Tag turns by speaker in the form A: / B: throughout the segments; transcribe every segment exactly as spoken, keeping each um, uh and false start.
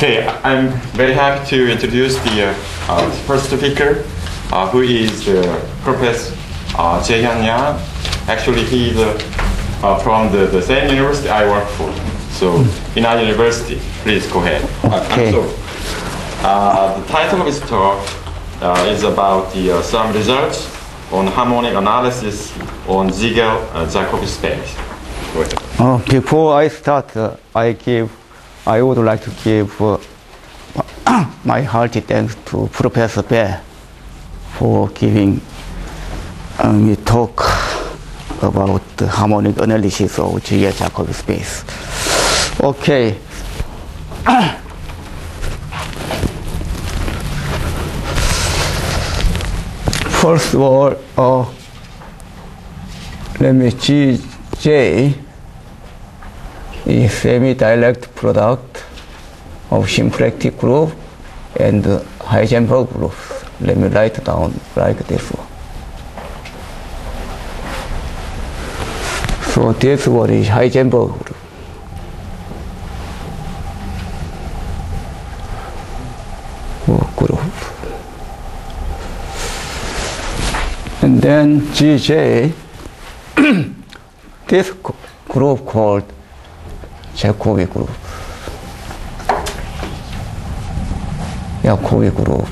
A: Okay, I'm very happy to introduce the uh, uh, first speaker, uh, who is uh, Professor uh, Jae-hyun Yang. Actually, he's uh, uh, from the, the same university I work for. So, in our university, please go ahead.
B: Okay.
A: Uh, so, uh, the title of his talk uh, is about the, uh, some results on harmonic analysis on Siegel-Jacobi space. Go ahead.
B: Uh, before I start, uh, I give, I would like to give uh, my hearty thanks to Professor Bae for giving uh, me talk about the harmonic analysis of Siegel-Jacobi space. Okay. First of all, uh, let me G J is semi-direct product of symplectic group and Heisenberg group. Let me write down like this one. So this one is Heisenberg group. Group. And then G J, this group called Jacobi group. Jacobi group.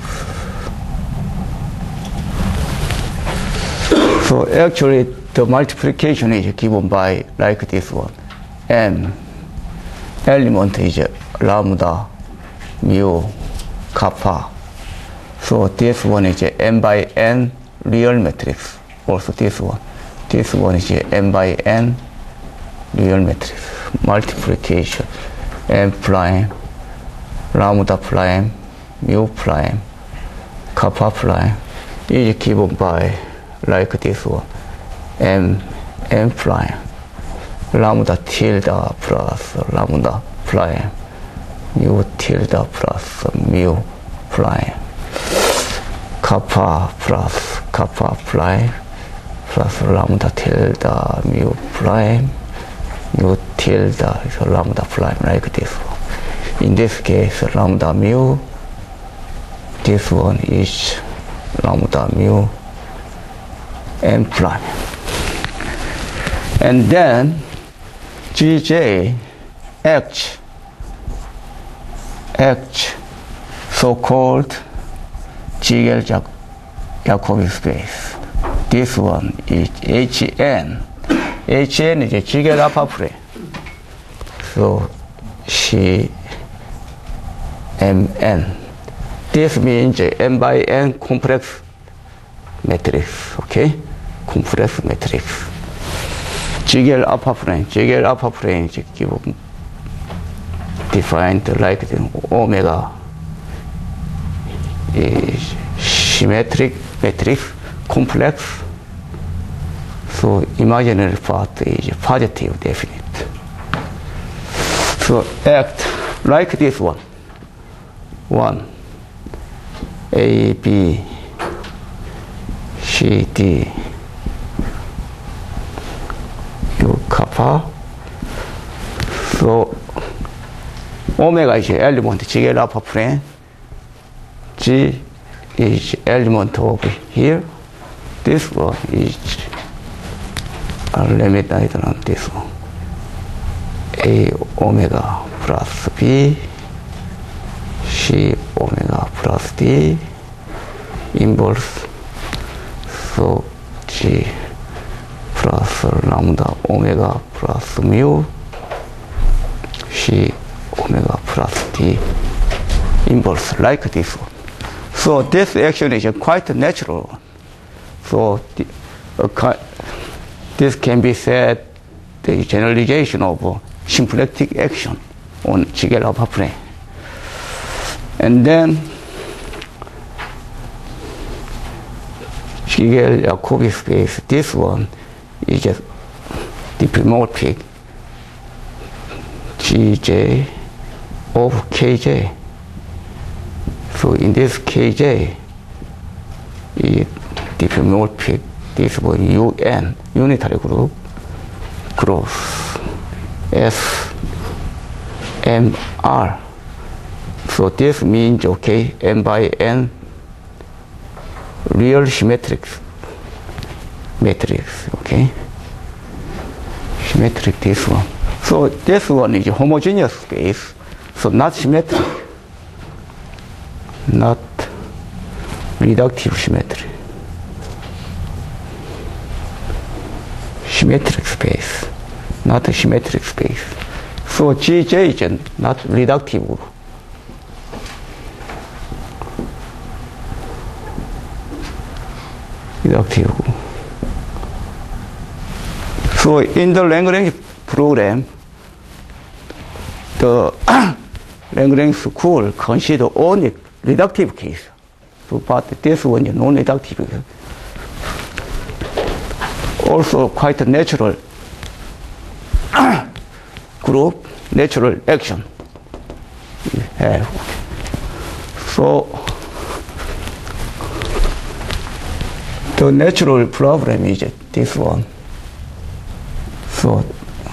B: So actually the multiplication is given by like this one. M element is lambda, mu, kappa. So this one is m by n real matrix. Also this one. This one is m by n real matrix. Multiplication m prime, lambda prime, mu prime, kappa prime is given by like this one. M, m prime, lambda tilde plus lambda prime, mu tilde plus mu prime, kappa plus kappa prime plus lambda tilde mu prime, mu tilde is lambda prime like this one. In this case, lambda mu, this one is lambda mu m prime. And then G J H, H, so-called Siegel-Jacobi space. This one is H N. H N is a Siegel alpha plane. So C M N. This means m by n complex matrix. Okay? Complex matrix. Siegel alpha plane. Siegel alpha plane is given, defined like the omega is symmetric matrix complex. So imaginary part is positive definite. So act like this one. One. A, B, C, D, U, kappa. So omega is element Siegel alpha plane. G is element over here. This one is, uh, let me write down this one. A omega plus B, C omega plus D, inverse. So G plus lambda omega plus mu, C omega plus D, inverse like this one. So this action is quite natural one. So the, uh, this can be said the generalization of uh, symplectic action on Siegel alpha plane. And then Siegel-Jacobi space, this one is just diffeomorphic G J of K J. So in this K J, is diffeomorphic, this one U N, unitary group, cross S M R. So this means, okay, n by n real symmetric matrix, okay? Symmetric, this one. So this one is homogeneous space, so not symmetric, not reductive symmetry. Symmetric space, not a symmetric space. So G J is not reductive. Reductive. So in the Lagrange program, the Lagrange school consider only reductive case. So, but this one is non-reductive. Also quite natural group, natural action we have. So the natural problem is this one. So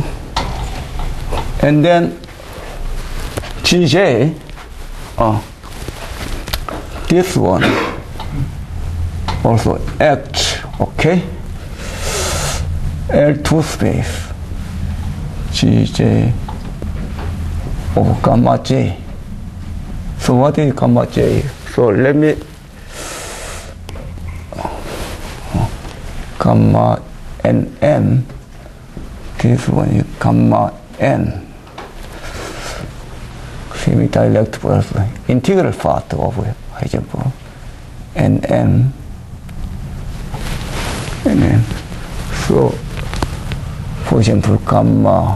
B: and then G J, uh, this one also H, okay? L two space, G J of gamma J. So what is gamma J? So let me, gamma N M, this one is gamma N. Semi-direct plus integral part of Heisenberg. N M, N M. So, for example, gamma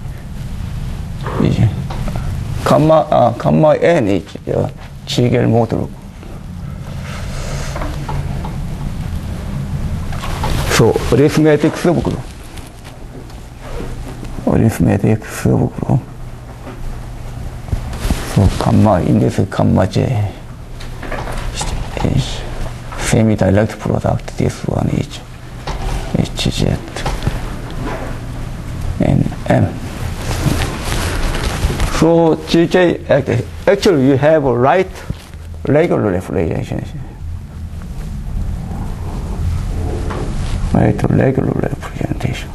B: is gamma uh, gamma N is uh, Ziegel model. So, arithmetic subgroup. Arithmetic subgroup. So, gamma in this gamma J is semi-direct product. This one is H Z and M. So G J, actually you have a right regular representation. Right regular representation.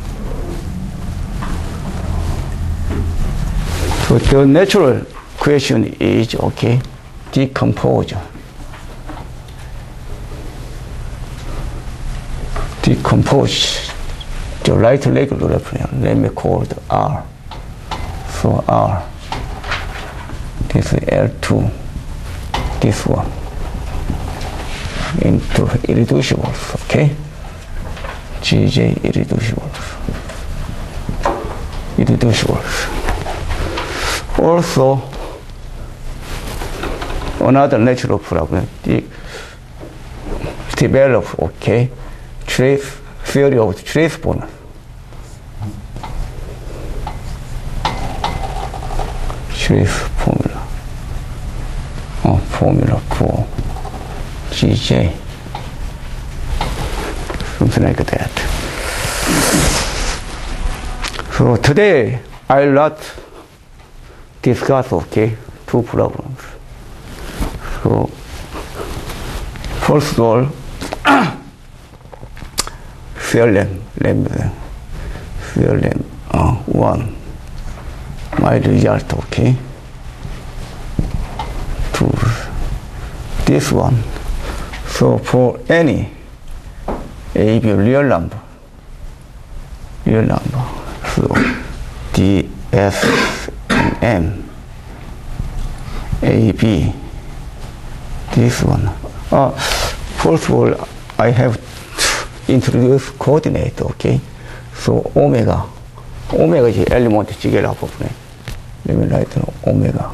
B: So the natural question is, okay, decompose. Decompose the right regular representation. Let me call it R. So R. This is L two. This one into irreducibles. Okay. G J irreducibles. Irreducibles. Also, another natural problem. The develop. Okay. Trace theory of trace bonus. Trace formula. Oh, formula for G J. Something like that. So today I'll not discuss, okay, two problems. So first of all, theorem, theorem uh, one, my result, okay, to this one. So for any A B real number, real number, so D, F, and M, A, B, this one. Uh, first of all, I have introduce coordinate, okay? So omega, omega is element Ziegler property. Let me write omega.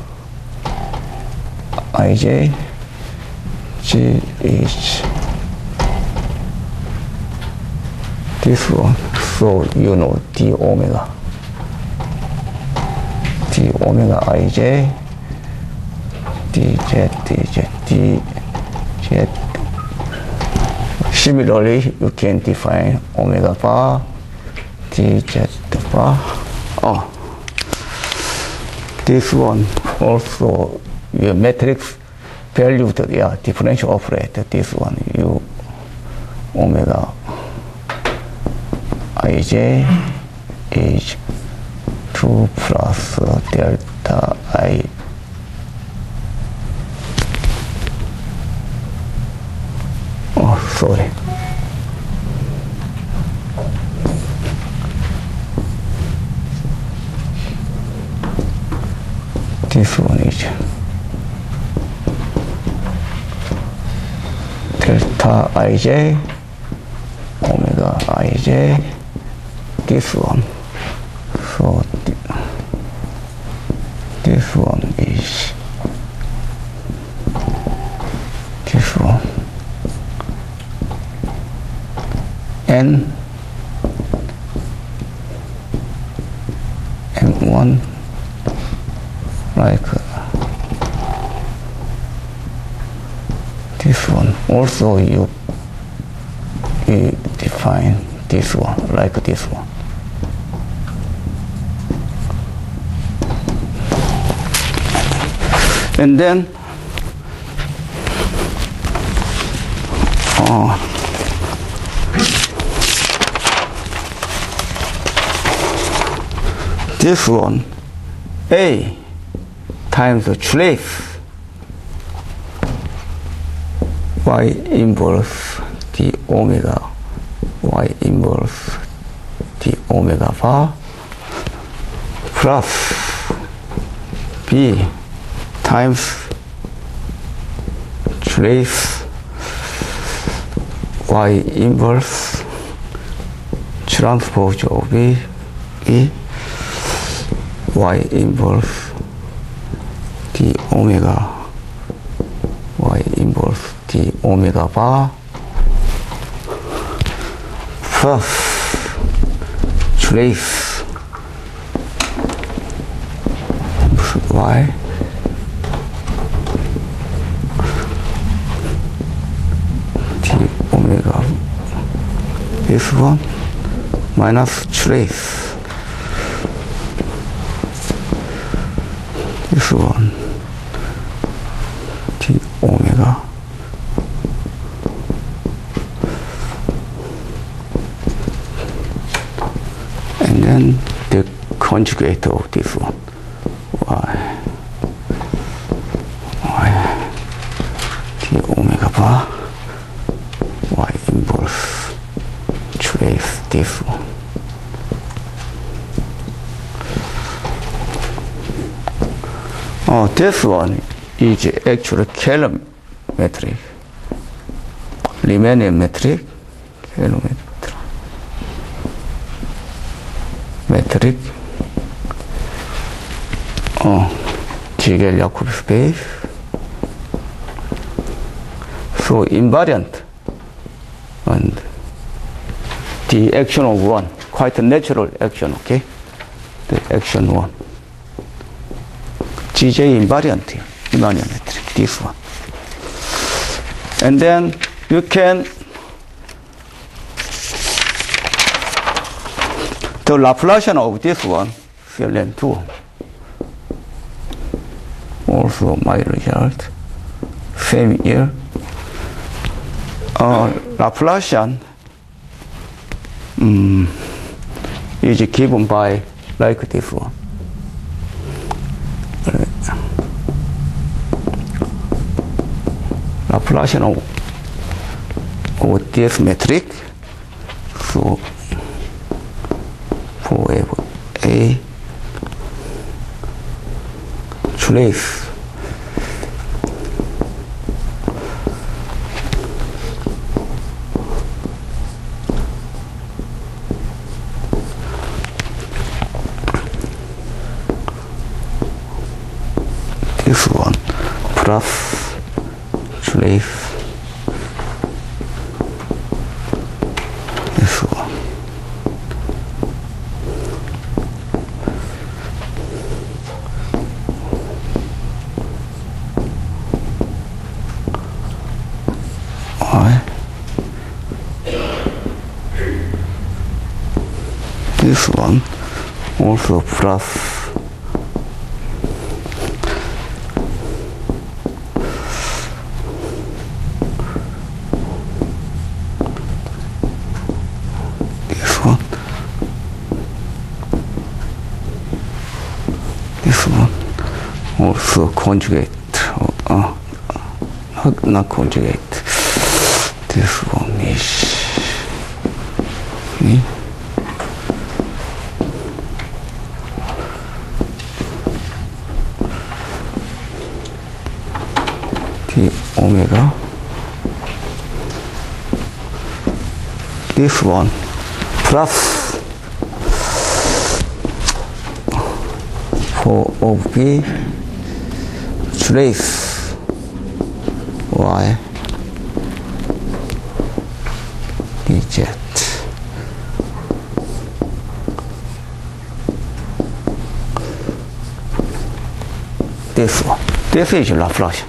B: Ij, G H. This one, so you know D omega. D omega Ij, dz, dz, dz. Similarly, you can define omega bar, dz bar. Oh, this one also your matrix value to the uh, differential operator, this one, u omega ij is two plus delta I oh sorry this one is delta ij omega ij, this one, so th this one is this one, n m one like this one. Also you, you define this one like this one. And then uh, this one, A times the trace y inverse d omega y inverse d omega bar plus B times trace y inverse transpose of B, B y inverse d omega y inverse d omega bar plus trace y d omega, this one minus trace this one d omega and then the conjugate of this one y y d omega bar y inverse trace this one. Oh, this one is actually Kähler metric, Riemannian metric, Kähler metric, oh, Ziegel-Jacobi space. So invariant and the action of one, quite a natural action, okay? The action one. G J invariant, Riemannian metric, this one. And then you can, the Laplacian of this one, C L N two. Also my result, same year. Uh, Laplacian um, is given by like this one. Laplacian of, of this metric, so for A trace this one plus trace this one. I this one also plus So conjugate, uh, not, not conjugate. This one is okay. T omega. This one plus four of B trace Y dz. This one. This is Laplacian.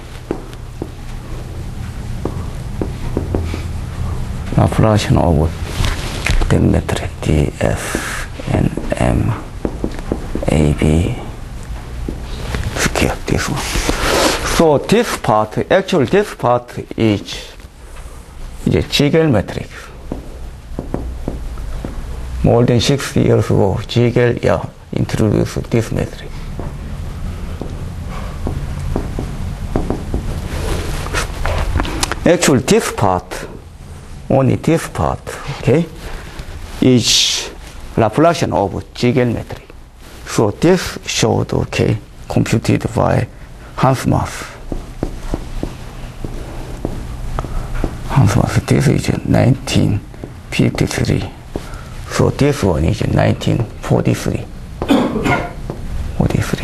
B: Laplacian of the metric df and m a b square. This one. So this part, actually this part is a Ziegel metric. More than sixty years ago, Ziegel yeah, introduced this metric. Actually, this part, only this part, okay, is Laplacian of Ziegel metric. So this showed, okay, computed by Hans Mass. Hans Mass, this is nineteen fifty-three. So this one is nineteen forty-three. forty-three.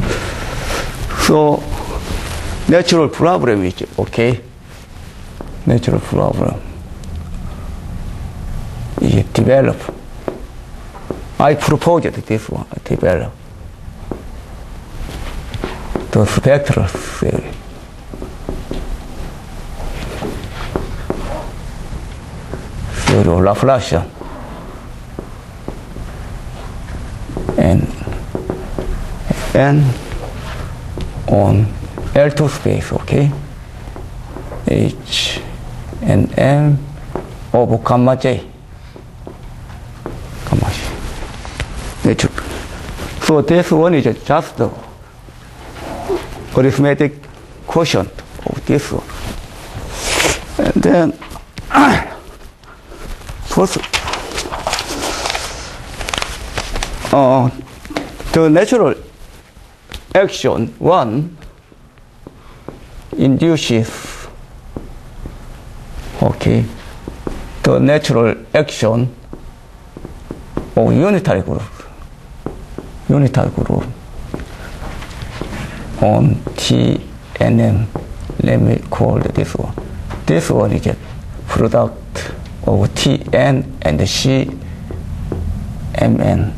B: So natural problem is okay. Natural problem is develop. I proposed this one, develop the spectral theory. Theory of Laplacian. And n on L two space, okay? H and m over gamma j. Gamma j. So this one is just the arithmetic quotient of this one. And then first, uh, the natural action one induces, okay, the natural action of unitary group, unitary group on T and M. Let me call this one. This one is a product of T N and C M N.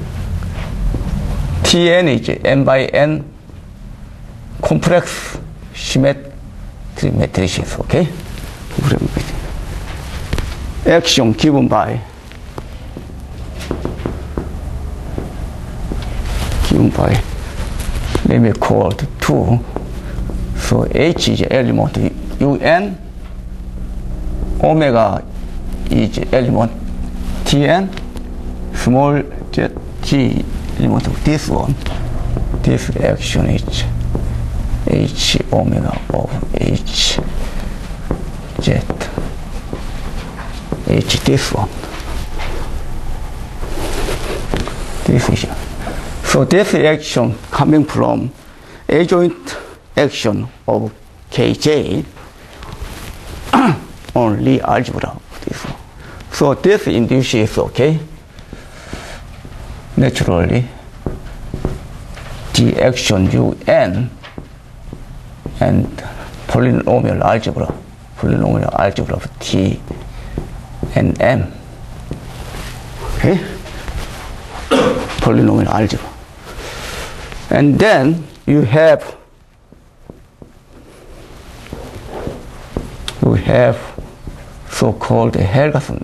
B: T N is n by n complex symmetry matrices, okay? Action given by given by let me call it two. So H is element un, omega is element Tn, small z g element of this one. This action is H omega of H z. H this one. This is so this action coming from adjoint action of Kj on Lie algebra. This one. So this induces, okay, naturally the action un and polynomial algebra, polynomial algebra of T and M, okay, polynomial algebra. And then you have you have so-called Helgason.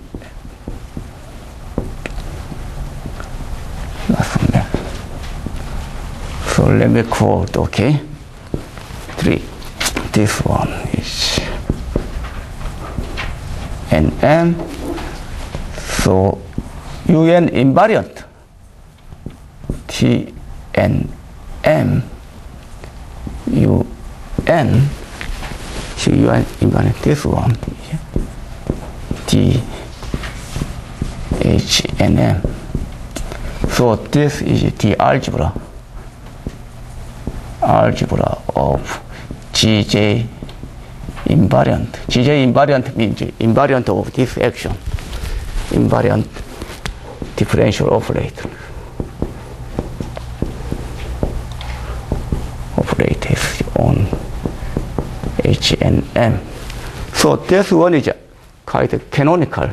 B: So let me quote, okay, three. This one is N M. So un invariant T and M U N. So U N invariant this one. D H N M. So this is the algebra. Algebra of G J invariant. G J invariant means invariant of this action. Invariant differential operator. Operators on H and M. So this one is quite canonical.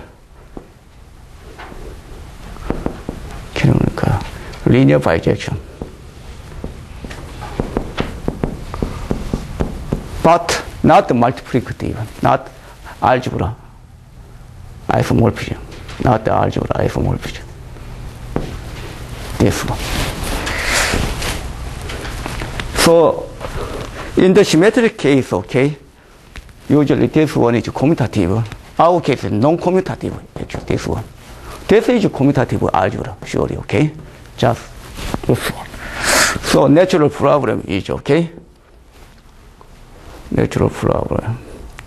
B: Canonical linear bijection. But not multiplicative, not algebra isomorphism, not the algebra isomorphism. This one. So in the symmetric case, okay, usually this one is commutative. Our case is non-commutative, actually, this one. This is commutative algebra, surely, okay? Just this one. So natural problem is, okay? Natural problem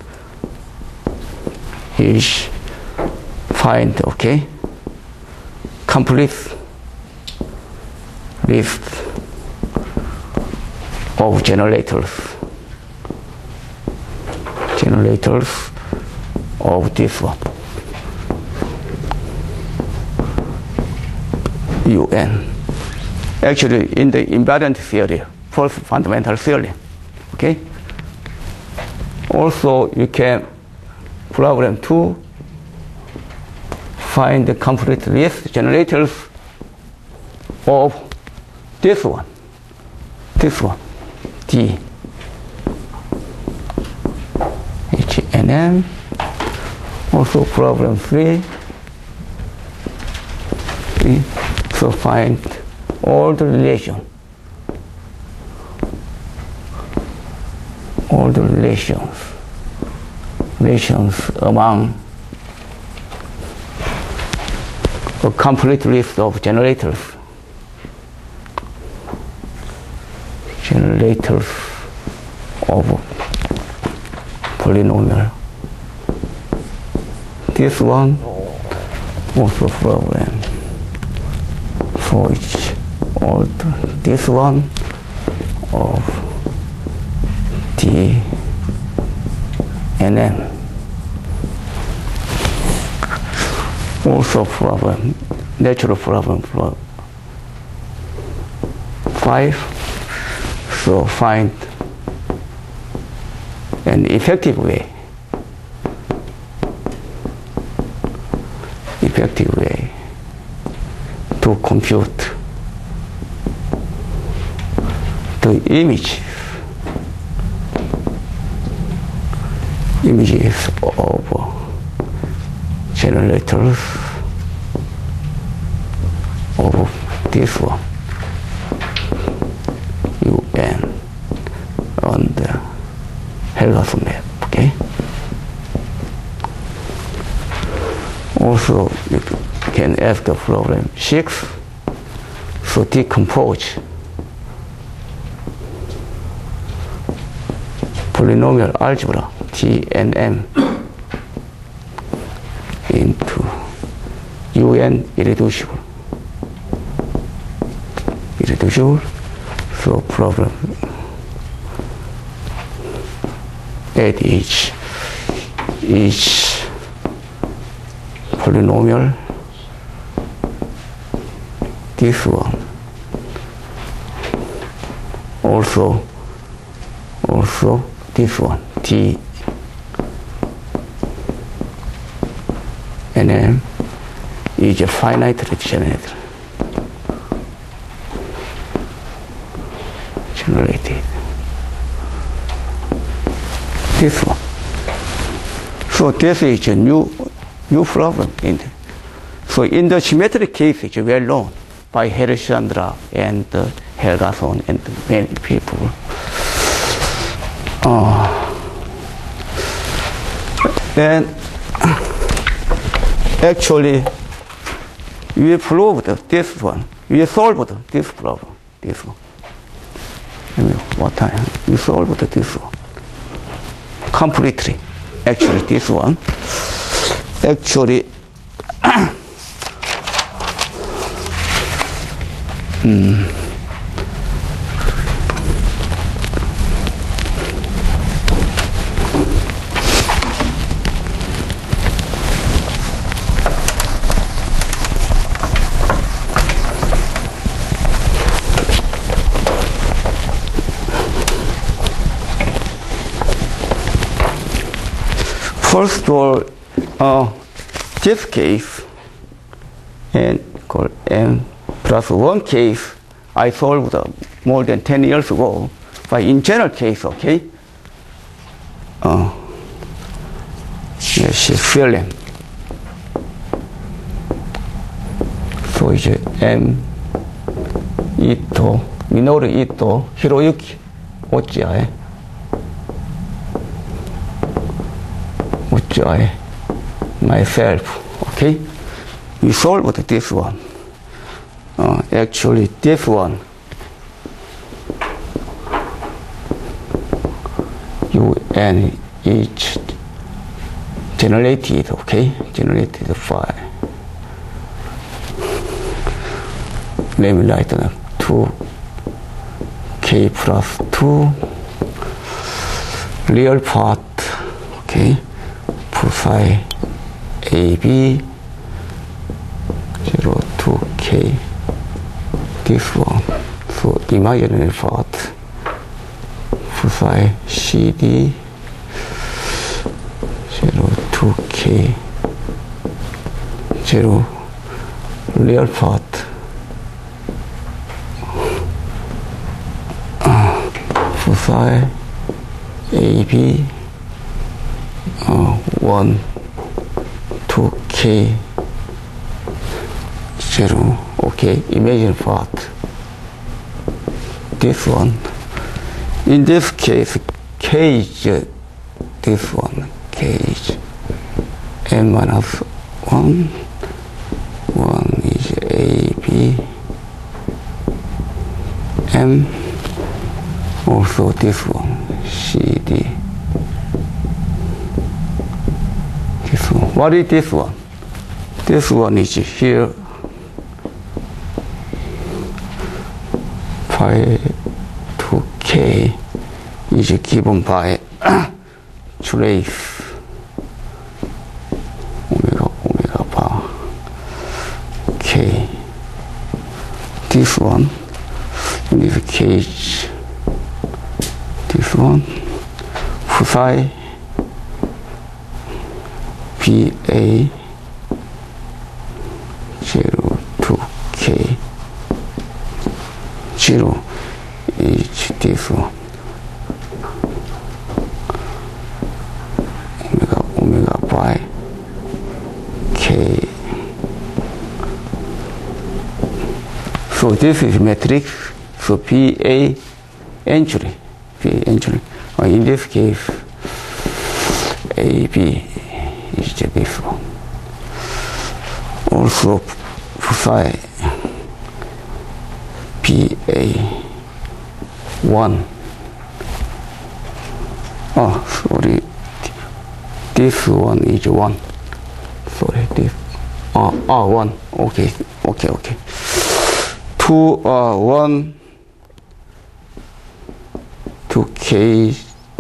B: is find, okay, complete list of generators. Generators of this one. U N. Actually, in the invariant theory, first fundamental theory, okay? Also, you can problem two, find the complete list generators of this one, this one, D, H and M. Also, problem three, three. So find all the relation, all the relations, relations among a complete list of generators, generators of polynomial. This one also problem for each or this one of D and M. Also problem, natural problem for five. So find an effective way, effective way to compute the image, images of generators of this one, U N, on the Helgason map, okay? Also, you can ask the problem six, so decompose polynomial algebra T and M into U N irreducible. Irreducible, so problem at each each polynomial, this one also also this one T and M is a finitely generated generated this one. So this is a new new problem in the, so in the symmetric case it's well known by Harish-Chandra and uh, Helgason and many people. Uh, and actually we proved this one, we solved this problem, this one. what time? You solved this one completely. Actually, this one, actually, mm, first of all, uh, this case and called m plus one case I solved uh, more than ten years ago. But in general case, okay, uh, yeah, she's feeling. So 이제 M 이토 미노루 이토 히로유키 오찌아에 오찌아에 myself. Okay, we solved this one. Uh, actually, this one un is generated. Okay, generated file. Let me write down two k plus two real part. Okay, psi ab zero two k. This one, so imaginary part, psi cd zero two k zero real part. Psi ab uh, one two k zero. Okay, imagine part. This one. In this case, k is uh, this one. K is m minus one. One is a b m. Also this one, c d. This one. What is this one? This one is here. Pi two k is given by trace omega omega bar k. This one, in this case, this one, psi ba zero two k zero is this one. Omega omega by k. So this is matrix. So P A entry, P A entry. Or in this case, A B is this one. Also psi P A one. Oh, sorry. This one is one. Sorry, this. Oh, oh, one. Okay, okay, okay. Two, uh, one. Two k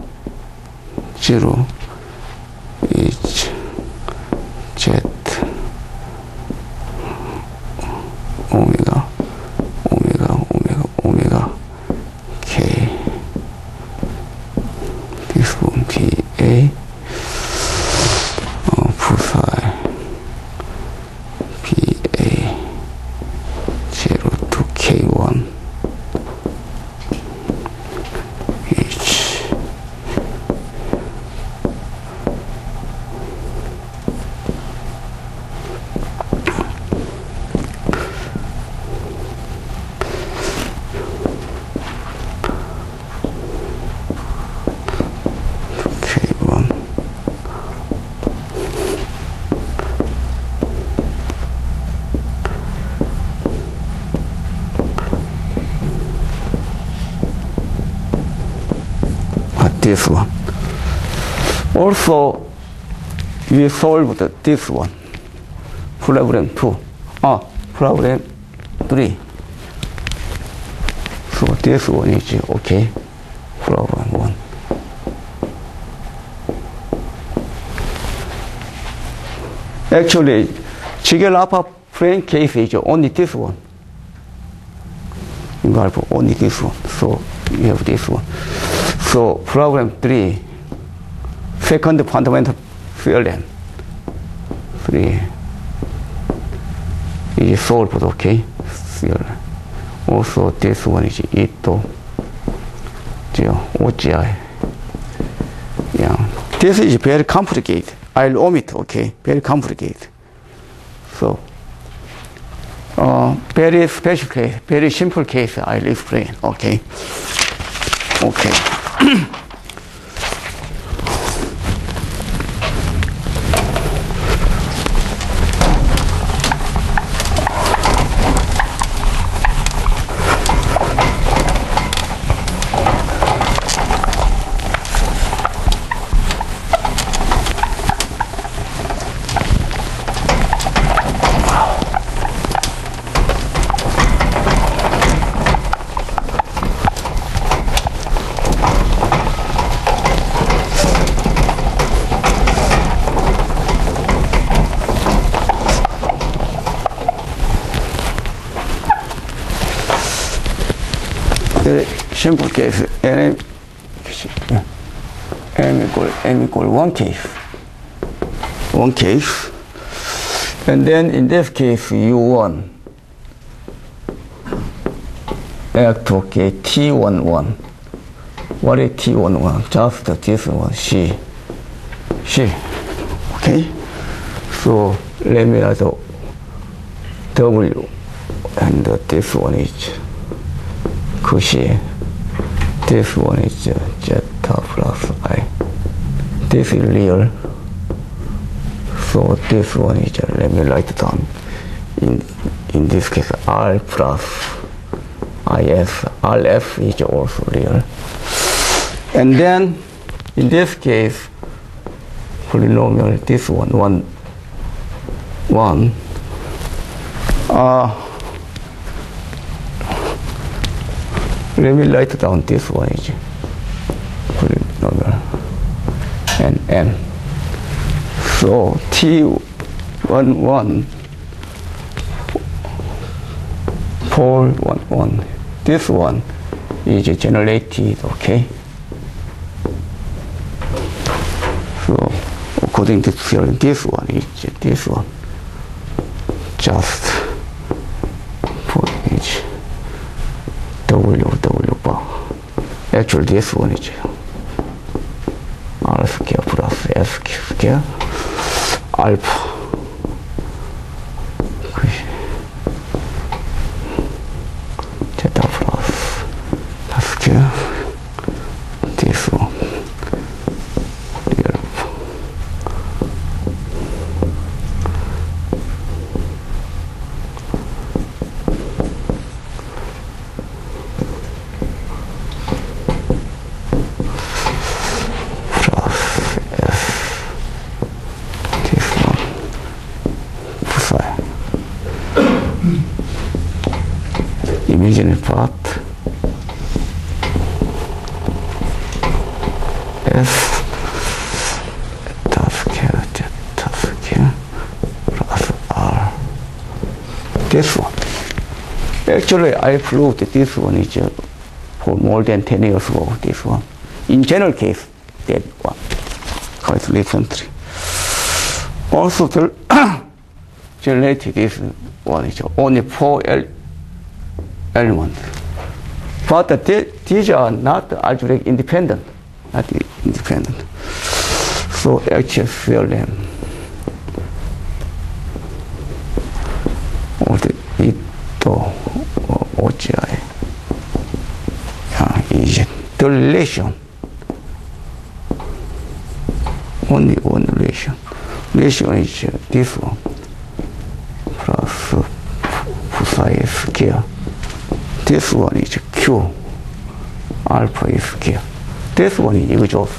B: zero is z omega. Omega, omega, omega, k. This one P A. Uh, psi P A zero to k one. H. K one. this one. Also, we solved this one. Problem two. Ah, problem three. So this one is okay. Problem one. Actually, Chigel-Alpha plane case is only this one. You have only this one. So you have this one. So problem three, second fundamental theorem, three is solved, okay? Theorem. Also this one is Ito, O G I. Yeah. This is very complicated. I'll omit, okay? Very complicated. So, uh, very special case, very simple case, I'll explain, okay? Okay. Very simple case, n, n equal n equal one case, one case, and then in this case u one act okay t one one. What is t one one? Just this one c c. Okay, so let me add w, and this one is Cauchy. This one is zeta plus I. This is real. So this one is, let me write down. In in this case, R plus is. R f is also real. And then in this case, polynomial, this one, one, one. Uh, Let me write down this one is polynomial and n. So t one one four one one. This one is generated, okay? So according to theory, this one is this one. Just put each W W bar. Actually, this one is R square plus S square alpha. Zeta plus S square. This one. Imaginary part S zeta square zeta square plus R. This one. Actually, I proved this one is uh, for more than ten years ago. This one. In general case, that one quite recently. Also, the generated this one is only four elements. But the, these are not algebraic independent, not independent. So actually theorem, or the Ito O G I, uh, is the relation, only one relation. Relation is this one, plus psi square. This one is Q, alpha is square. this one is exhaust.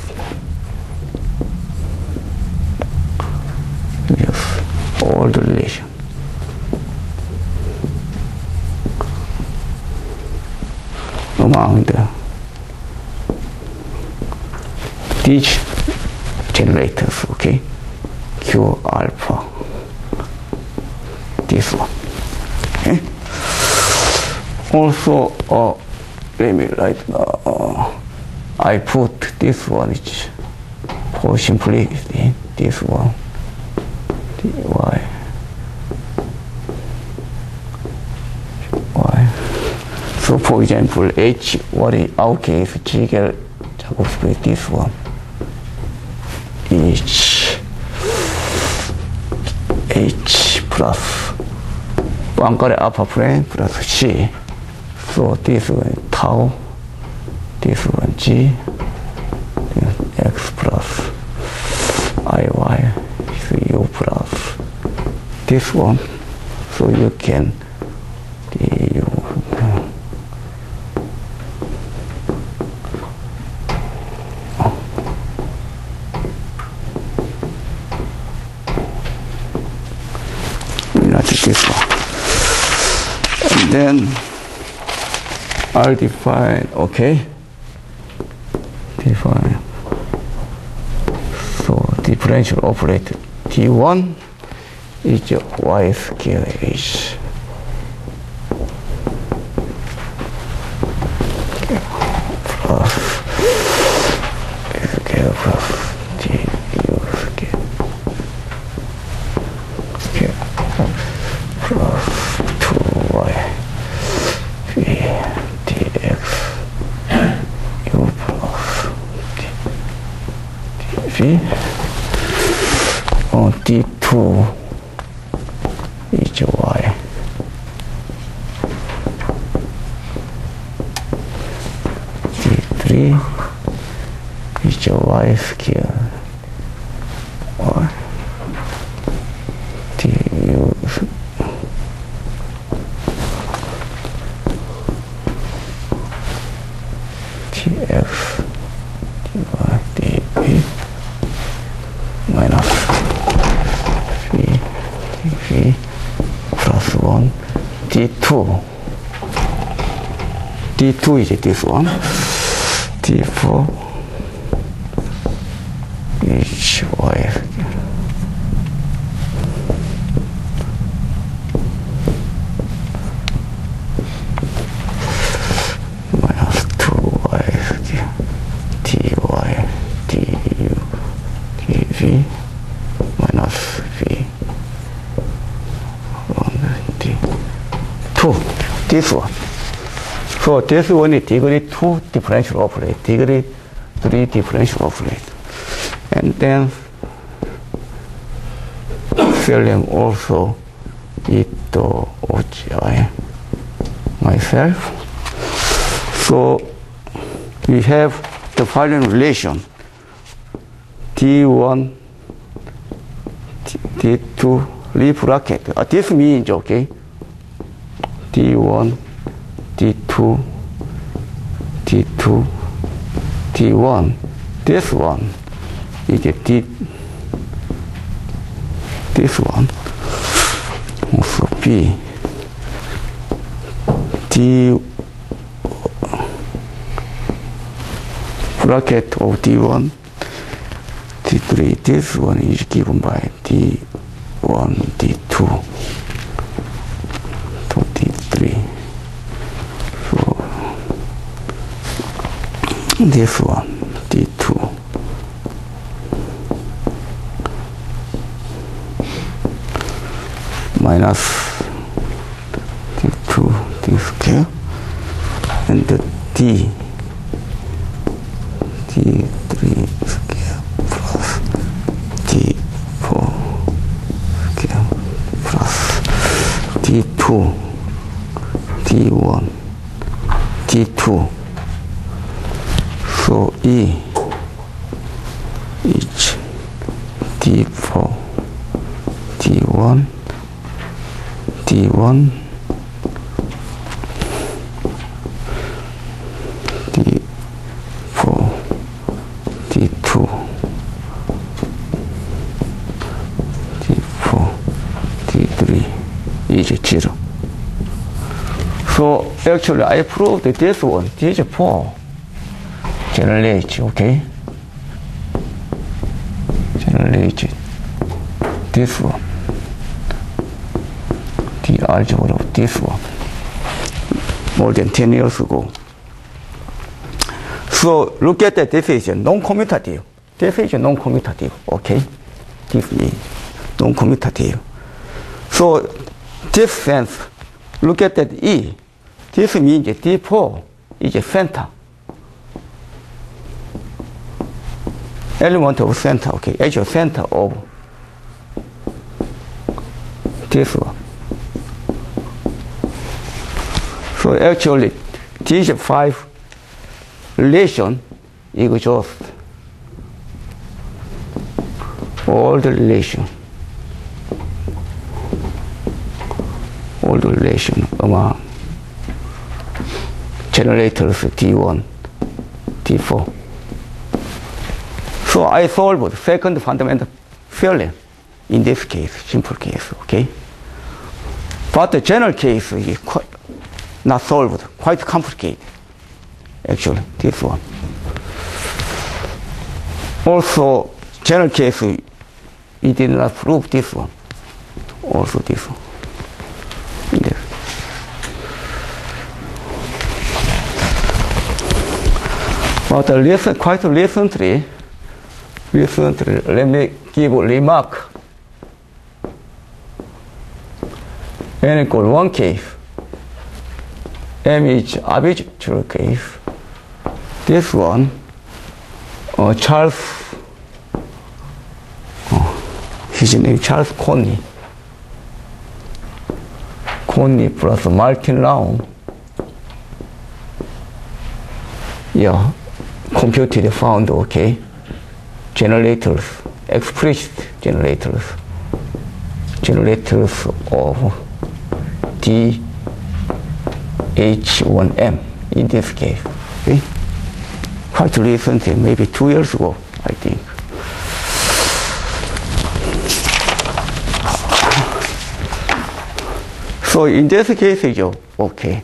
B: Yes, all the relation. Among the these generators, okay, Q alpha, this one, okay. Also, uh, let me write. Uh, I put this one is for simplicity. This one, dy, y. So, for example, H, what in our case, Ziegler 작업 스프레드, this one. H, H plus Poincare alpha plane plus C. So this one tau, this one G, this X plus I Y, is U plus this one. So you can du. This one. And then I'll define, okay, define, so differential operator T one is y scale H. Plus scale plus T U scale. Scale. Plus two y v dx u plus d, dv on d two is y, d three is y scale y, du dx dy dv minus v dv plus one d two. d two is this one. d four is y minus two y dy du dv minus v one d two. This one. So this one is degree two differential operator, degree three differential operator, and then Selenium also it the O G I myself. So we have the following relation: D one, D two, leaf bracket. Uh, this means okay. D one, D two, D two, D one. This one is a D. This one also B. D bracket of D one, D three. This one is given by D one, D two to D three. So this one, D two. Minus D two, D square, and the D, D three square plus D four square plus D two, D one, D two. So E is D four, D one, D one, D four, 이제 zero. So actually I proved this one, this four generates, okay? Generate this one, the algebra of this one, more than ten years ago. So look at that, this is non-commutative. This is non-commutative, okay? This means non-commutative. So this sense, look at that E. This means D four is a center. Element of center, okay, actual center of this one. So actually, these five relation is just all the relation, all the relation among generators D one, D four. So I solved second fundamental theorem in this case, simple case, okay? But the general case is quite not solved, quite complicated, actually, this one. Also, general case, we did not prove this one, also this one. Yes. But recent, quite recently, recently, let me give a remark. N equal one case, M is arbitrary case. This one, uh, Charles, oh, his name is Charles Coney. Coney plus Martin Long. Yeah, computed found, okay. Generators, explicit generators, generators of D H one M in this case. Okay? Quite recently, maybe two years ago, I think. So in this case, it's okay.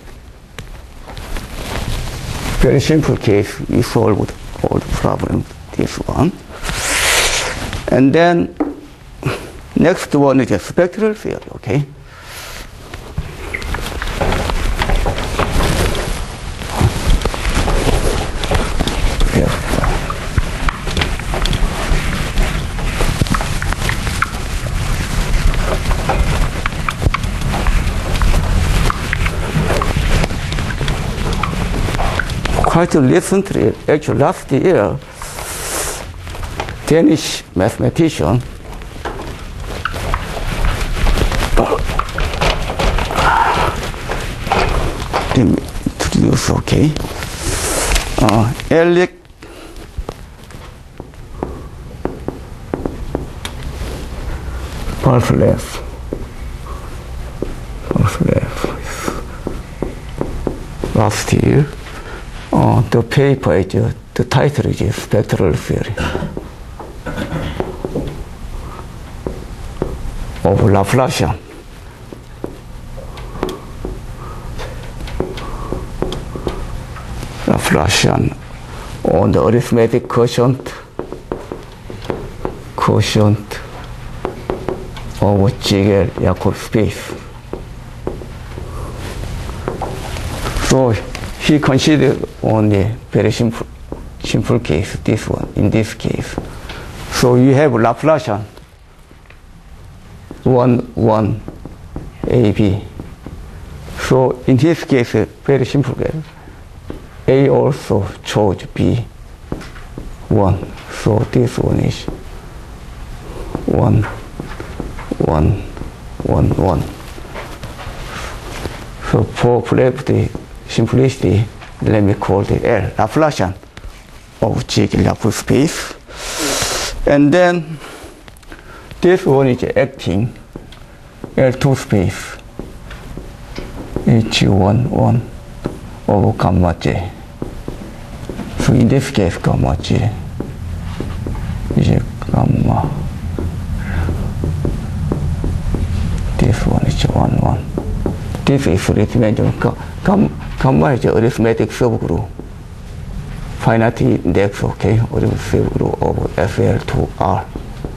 B: Very simple case, we solved all the problems, this one. And then next one is a spectral theory, okay? Quite recently, actually last year, Danish mathematician let me introduce, okay, uh, Erik Parflev. Parflev. Last year. Uh, the paper is, uh, the title is Spectral Theory of Laplacian. Laplacian on the arithmetic quotient, quotient of Ziegler-Yacob space. So he considered only very simple, simple case, this one, in this case. So you have Laplacian, one, one, A, B. So in this case, very simple case. A also chose B, one. So this one is one, one, one, one. So for brevity, simplicity, let me call it L, Laplacian of Ziegler-Yacob space. And then this one is acting L two space, H one, one over gamma J. So in this case, gamma J is gamma. This one is one, one. this is three-dimensional. Gamma is arithmetic subgroup. Finite index, okay, arithmetic subgroup of S L to R.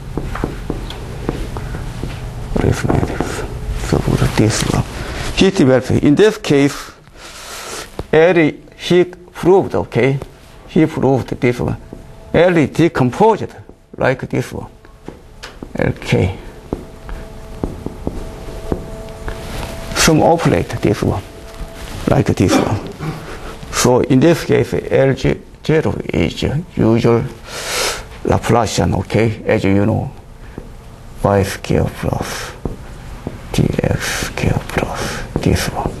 B: Arithmetic subgroup, this one. He developed, in this case, L, he proved, okay, he proved this one. L is decomposed like this one, L K. Some operate this one, like this one. So in this case, L zero is usual Laplacian, okay, as you know, y square plus dx square plus this one.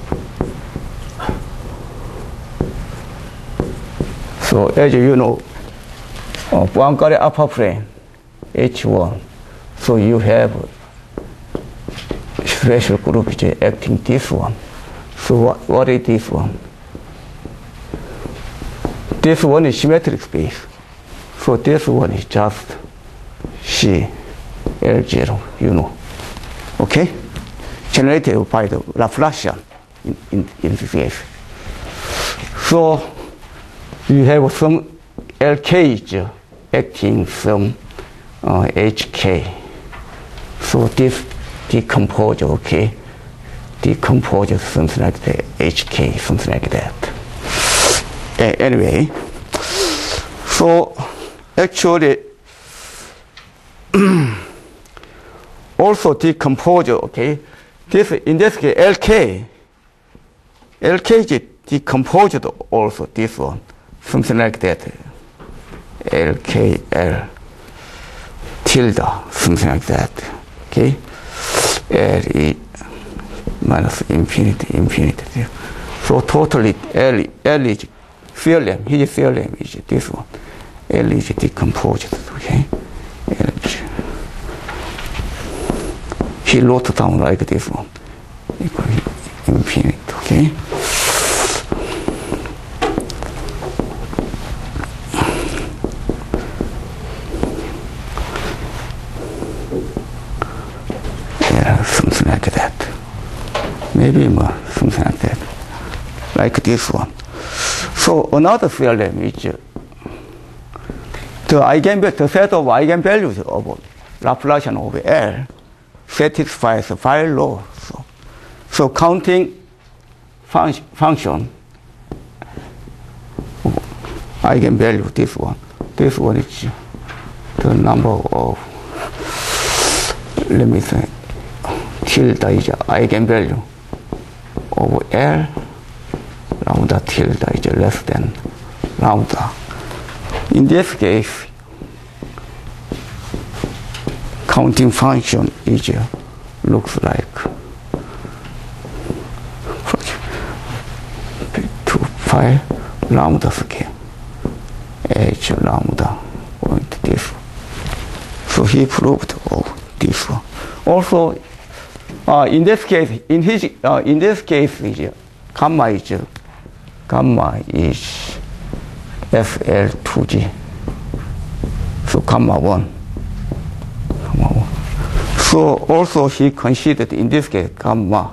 B: So as you know, uh, Poincare upper plane, H one. So you have special group acting this one. So what, what is this one? This one is symmetric space. So this one is just C L zero, you know. Okay? Generated by the Laplacian in, in, in this case. So you have some L K acting some uh, H K. So this decompose, okay? Decompose something like that, H K, something like that. Uh, anyway, so actually, also decompose, okay? This, in this case, L K, L K is decomposed also, this one, something like that. L K L tilde, something like that, okay? L E minus infinity, infinity. So totally L, L is theorem, his theorem is this one. L is decomposed, okay? L, he wrote down like this one, equal infinity, okay? Yeah, something like that. Maybe more, something like that. Like this one. So another theorem is uh, the eigenvalue, the set of eigenvalues of Laplacian of L satisfies the phi law. So, so counting fun function eigenvalue, this one, this one is the number of, let me say, tilde is eigenvalue of L, lambda tilde is less than lambda. In this case, counting function is looks like two pi lambda square h lambda point this. So he proved all this one. Also, uh, in this case, in his uh, in this case, is gamma is gamma is F L two G. So gamma one. So also he considered in this case gamma.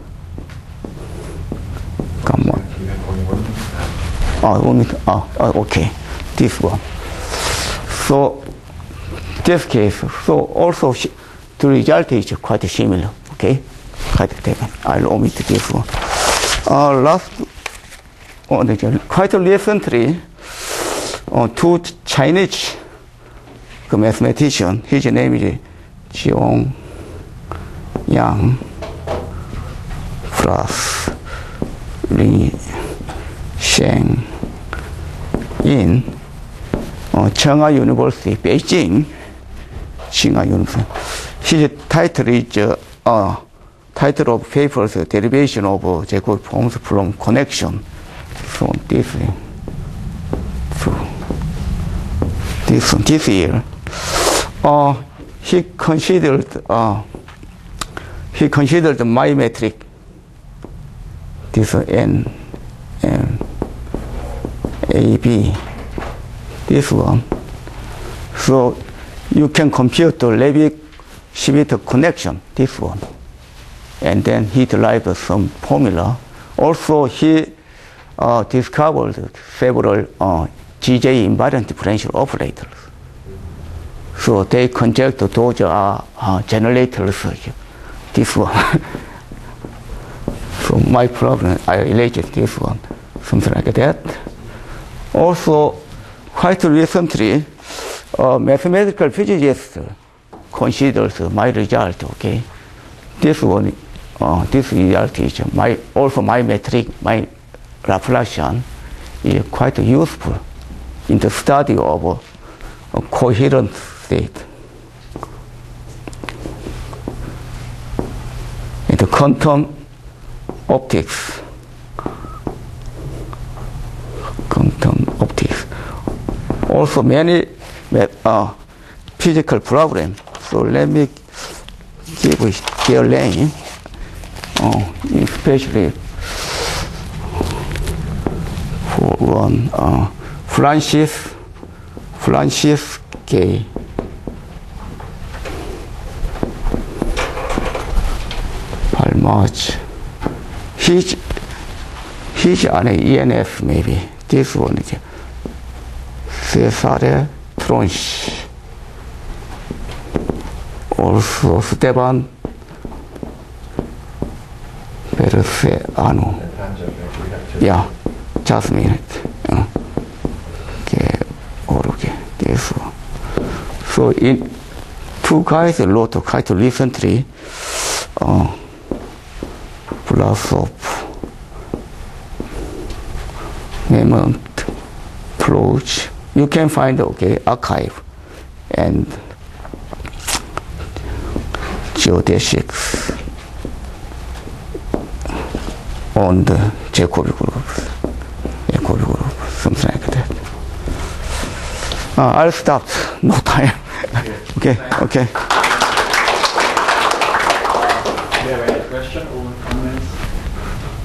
B: Gamma. Oh, only, oh, oh, okay, this one. So this case, so also the result is quite similar. Okay, quite different. I'll omit this one. Uh, last, oh, quite recently, uh, two Chinese mathematician, his name is Jiong Yang plus Li Sheng in uh, Tsinghua University, Beijing, Tsinghua University. His title is uh, uh, title of papers, uh, derivation of uh, Jacobi forms from connection. So this, so this this year, uh, he considered uh, he considered my metric, this uh, n, n, a, b, this one. So you can compute the Levi-Schmidt connection, this one. and then he derived some formula. Also, he uh, discovered several uh, G J invariant differential operators. So they conject those are uh, generators. This one. So my problem, I related this one, something like that. Also, quite recently, a mathematical physicist considers my result. Okay, this one, uh, this result is my also my metric, my Laplacian is quite useful in the study of a, a coherent state. In the quantum optics, quantum optics. Also many uh, physical problems. So let me give their name, uh, especially for one, uh, Francis, Francis Gay. Palmage. He's, he's on an E N F maybe. This one is Cesare Tronchi. Also Stefan Berceanu. Yeah, just a minute. Uh, okay, okay, this one. So in two guys wrote quite recently. Uh, plus of Raymond Proch. You can find okay archive and geodesics on the Jacobi groups, Jacobi group, something like that. Uh, I'll stop. No time. Okay, okay.